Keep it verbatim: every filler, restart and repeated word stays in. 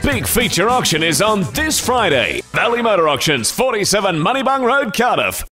big feature auction is on this Friday. Valley Motor Auctions, forty-seven Moneybung Road, Cardiff.